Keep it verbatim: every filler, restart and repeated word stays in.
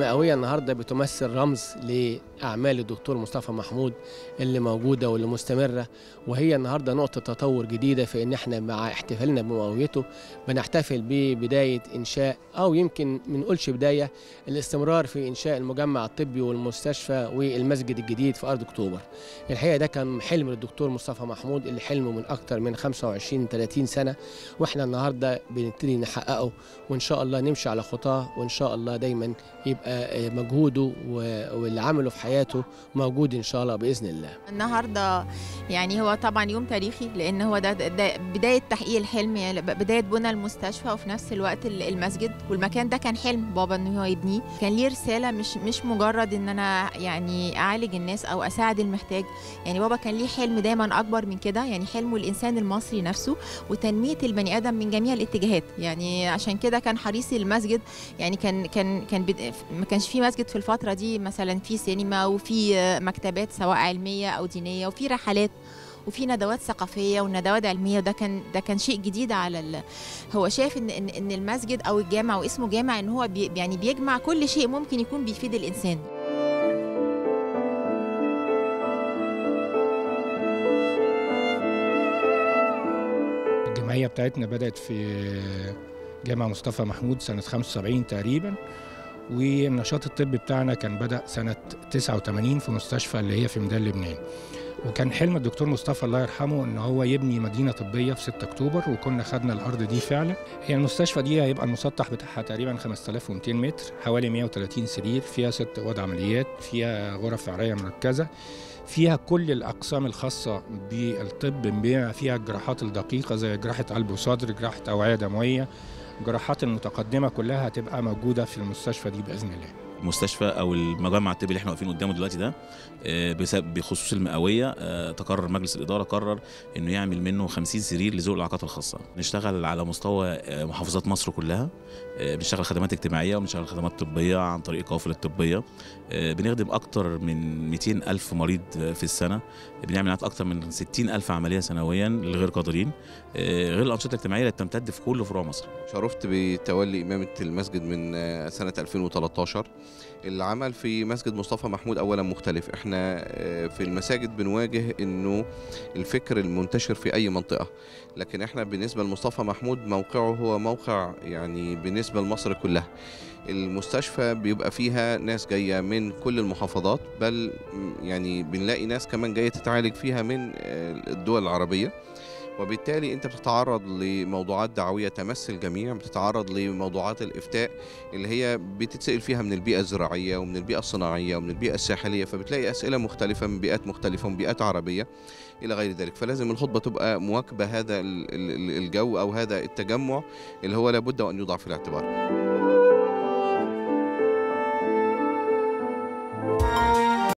المئوية النهاردة بتمثل رمز لأعمال الدكتور مصطفى محمود اللي موجودة واللي مستمرة، وهي النهاردة نقطة تطور جديدة في إن إحنا مع احتفالنا بمئويته بنحتفل ببداية إنشاء، أو يمكن ما نقولش بداية، الاستمرار في إنشاء المجمع الطبي والمستشفى والمسجد الجديد في أرض أكتوبر. الحقيقة ده كان حلم للدكتور مصطفى محمود اللي حلمه من أكتر من خمسة وعشرين ثلاثين سنة، وإحنا النهاردة بنبتدي نحققه، وإن شاء الله نمشي على خطاه، وإن شاء الله دايما يبقى مجهوده واللي عمله في حياته موجود إن شاء الله بإذن الله. النهارده يعني هو طبعا يوم تاريخي، لأن هو ده, ده بداية تحقيق الحلم، يعني بداية بنى المستشفى وفي نفس الوقت المسجد، والمكان ده كان حلم بابا إن هو يبنيه، كان ليه رسالة، مش مش مجرد إن أنا يعني أعالج الناس أو أساعد المحتاج، يعني بابا كان ليه حلم دايما أكبر من كده، يعني حلمه الإنسان المصري نفسه وتنمية البني آدم من جميع الاتجاهات. يعني عشان كده كان حريص المسجد، يعني كان كان كان ما كانش في مسجد في الفترة دي مثلا في سينما وفي مكتبات سواء علمية أو دينية وفي رحلات وفي ندوات ثقافية وندوات علمية، وده كان ده كان شيء جديد على ال... هو شايف إن إن إن المسجد أو الجامع واسمه جامع إن هو بي يعني بيجمع كل شيء ممكن يكون بيفيد الإنسان. الجمعية بتاعتنا بدأت في جامع مصطفى محمود سنة خمسة وسبعين تقريبا، والنشاط الطبي بتاعنا كان بدأ سنة تسعة وثمانين في مستشفى اللي هي في ميدان لبنان. وكان حلم الدكتور مصطفى الله يرحمه ان هو يبني مدينة طبية في ستة أكتوبر، وكنا خدنا الأرض دي فعلا. هي المستشفى دي هيبقى المسطح بتاعها تقريبا خمسة آلاف ومئتين متر، حوالي مئة وثلاثين سرير، فيها ست أوض عمليات، فيها غرف رعاية مركزة، فيها كل الأقسام الخاصة بالطب، بما فيها الجراحات الدقيقة زي جراحة قلب وصدر، جراحة أوعية دموية، الجراحات المتقدمة كلها هتبقى موجودة في المستشفى دي بإذن الله. المستشفى او المجمع الطبي اللي احنا واقفين قدامه دلوقتي ده بخصوص المئويه، تقرر مجلس الاداره قرر انه يعمل منه خمسين سرير لذوي الاعاقات الخاصه. نشتغل على مستوى محافظات مصر كلها، بنشتغل خدمات اجتماعيه وبنشتغل خدمات طبيه عن طريق القوافل الطبيه. بنخدم اكتر من مئتين ألف مريض في السنه، بنعمل اكتر من ستين ألف عمليه سنويا للغير قادرين، غير الانشطه الاجتماعيه اللي بتمتد في كل فروع مصر. شرفت بتولي امامه المسجد من سنه ألفين وثلاثة عشر. العمل في مسجد مصطفى محمود اولا مختلف. احنا في المساجد بنواجه انه الفكر المنتشر في اي منطقه، لكن احنا بالنسبه لمصطفى محمود موقعه هو موقع يعني بالنسبه لمصر كلها. المستشفى بيبقى فيها ناس جايه من كل المحافظات، بل يعني بنلاقي ناس كمان جايه تتعالج فيها من الدول العربيه، وبالتالي انت بتتعرض لموضوعات دعويه تمس الجميع، بتتعرض لموضوعات الافتاء اللي هي بتتسال فيها من البيئه الزراعيه ومن البيئه الصناعيه ومن البيئه الساحليه، فبتلاقي اسئله مختلفه من بيئات مختلفه ومن بيئات عربيه الى غير ذلك. فلازم الخطبه تبقى مواكبه هذا الجو او هذا التجمع اللي هو لابد ان يوضع في الاعتبار.